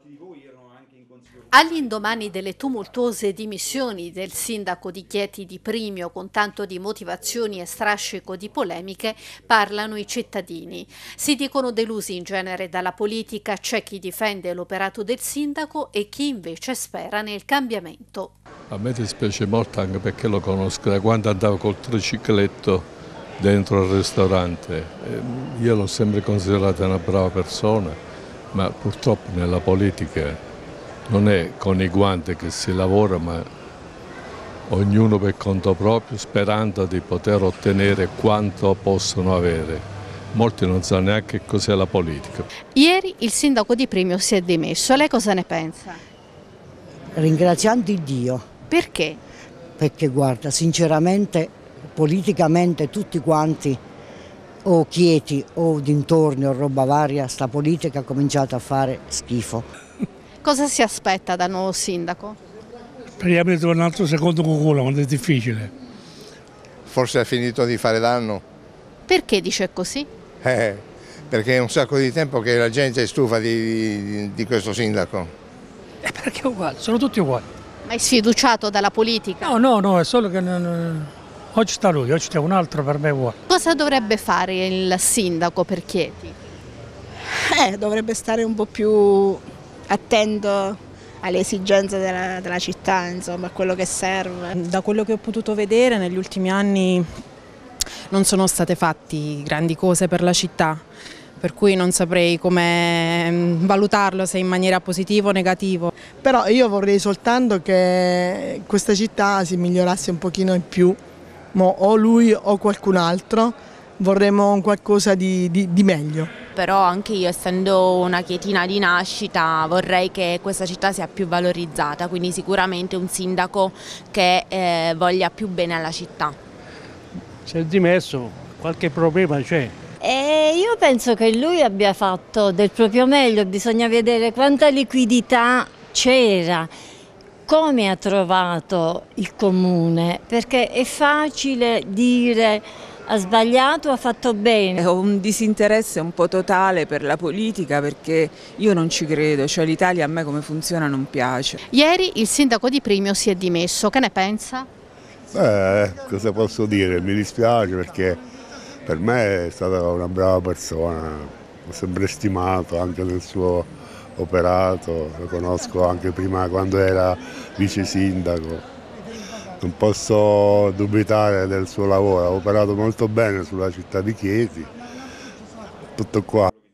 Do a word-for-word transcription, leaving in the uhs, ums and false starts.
All'indomani delle tumultuose dimissioni del sindaco di Chieti Di Primio, con tanto di motivazioni e strascico di polemiche, parlano i cittadini. Si dicono delusi in genere dalla politica, c'è chi difende l'operato del sindaco e chi invece spera nel cambiamento. A me dispiace molto anche perché lo conosco da quando andavo col tricicletto dentro al ristorante. Io l'ho sempre considerata una brava persona, ma purtroppo nella politica non è con i guanti che si lavora, ma ognuno per conto proprio, sperando di poter ottenere quanto possono avere. Molti non sanno neanche cos'è la politica. Ieri il sindaco Di Primio si è dimesso, lei cosa ne pensa? Ringraziando Dio. Perché? Perché guarda, sinceramente, politicamente tutti quanti, o Chieti o dintorni o roba varia, sta politica ha cominciato a fare schifo. Cosa si aspetta dal nuovo sindaco? Speriamo di trovare un altro secondo cuculo, ma è difficile. Forse ha finito di fare danno. Perché dice così? Eh, perché è un sacco di tempo che la gente è stufa di, di, di questo sindaco. Eh, perché è uguale, sono tutti uguali. Ma è sfiduciato dalla politica? No, no, no, è solo che non, oggi sta lui, oggi c'è un altro, per me è uguale. Cosa dovrebbe fare il sindaco per Chieti? Eh, dovrebbe stare un po' più attento alle esigenze della, della città, insomma, a quello che serve. Da quello che ho potuto vedere negli ultimi anni non sono state fatte grandi cose per la città, per cui non saprei come valutarlo, se in maniera positiva o negativa. Però io vorrei soltanto che questa città si migliorasse un pochino in più, mo o lui o qualcun altro, vorremmo qualcosa di, di, di meglio. Però anche io, essendo una chietina di nascita, vorrei che questa città sia più valorizzata, quindi sicuramente un sindaco che eh, voglia più bene alla città. Si è dimesso, qualche problema c'è. E io penso che lui abbia fatto del proprio meglio, bisogna vedere quanta liquidità c'era, come ha trovato il comune, perché è facile dire ha sbagliato o ha fatto bene. Ho un disinteresse un po' totale per la politica perché io non ci credo, cioè l'Italia a me come funziona non piace. Ieri il sindaco Di Primio si è dimesso, che ne pensa? Eh, cosa posso dire? Mi dispiace perché per me è stata una brava persona, l'ho sempre stimato anche nel suo operato, lo conosco anche prima quando era vice sindaco. Non posso dubitare del suo lavoro, ha operato molto bene sulla città di Chieti, tutto qua.